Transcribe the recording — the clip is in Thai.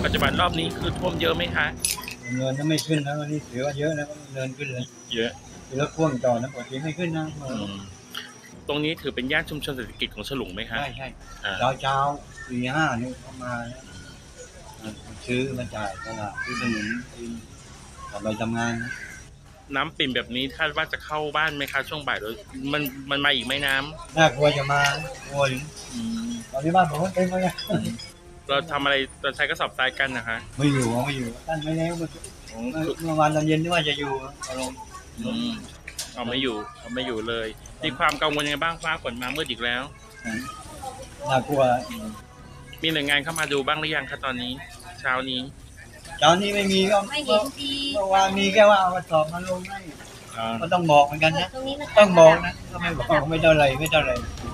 ปัจจุบันรอบนี้คือท่วมเยอะไหมคะเนินก็ไม่ขึ้นนะวันนี้ถือว่าเยอะนะเนินขึ้นเลยเยอะรถพ่วงต่อนะปกติไม่ขึ้นนะตรงนี้ถือเป็นย่านชุมชนเศรษฐกิจของฉลุงไหมคะใช่ใช่เช้า4-5นี่เขามาซื้อมาจ่ายตลาดซื้อขนมกินต่อไปทำงานน้ำปิ่มแบบนี้คาดว่าจะเข้าบ้านไหมคะช่วงบ่ายหรือมันมาอีกไหมน้ำน่ากลัวจะมากลัวถึงตอนนี้บ้านผมก็เต็มเลยเราทำอะไรเราใช้กระสอบทรายกันนะคะไม่อยู่ท่านไม่แล้วเมื่อวานตอนเย็นที่ว่าจะอยู่อารมณ์เอาไม่อยู่เลยมีความกังวลยังไงบ้างฟ้าฝนมามืดอีกแล้วน่ากลัวมีหน่วยงานเข้ามาดูบ้างหรือยังคะตอนนี้เช้านี้ไม่มีก็เมื่อวานมีแค่ว่าเอากระสอบมาลงให้ก็ต้องบอกเหมือนกันนะต้องบอกนะก็ไม่บอกไม่เท่าไร